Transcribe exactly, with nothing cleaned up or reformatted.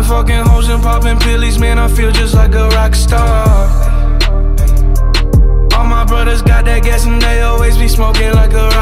fucking hoes and popping pillies, man, I feel just like a rock star. All my brothers got that gas and they always be smoking like a